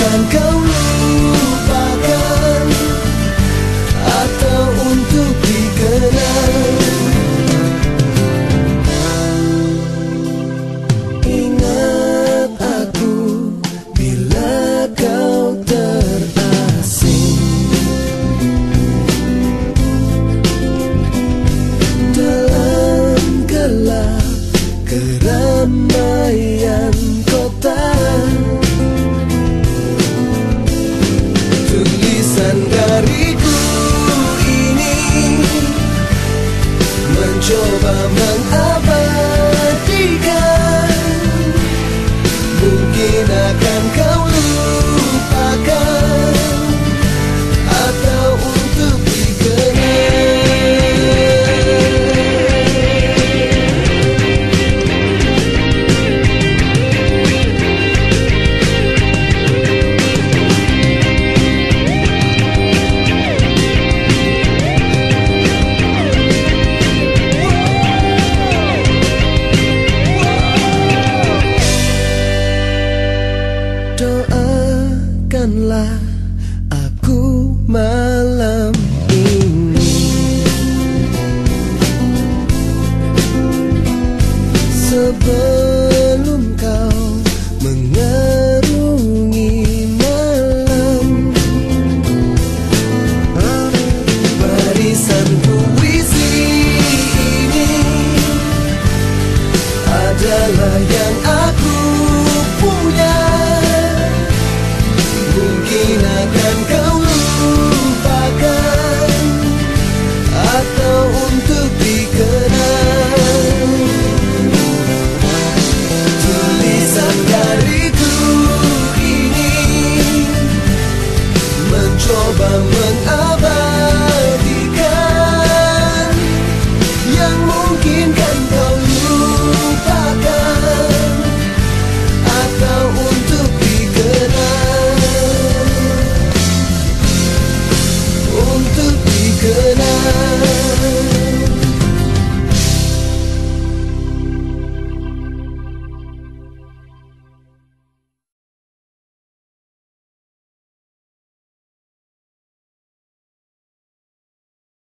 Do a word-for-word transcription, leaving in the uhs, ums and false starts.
akan kau lupakan atau untuk dikenang. Ingat aku bila kau terasing dalam gelap keramaian kota. Tulisan dariku ini mencoba mengabadikan. Mungkin akan kau lupakan atau untuk dikenang. Doakanlah aku malam ini sebelum kau mengarungi malam. Barisan puisi ini adalah yang aku punya. Mungkin akan kau lupakan atau untuk dikenang. Tulisan dariku ini mencoba mengabadikan yang mungkin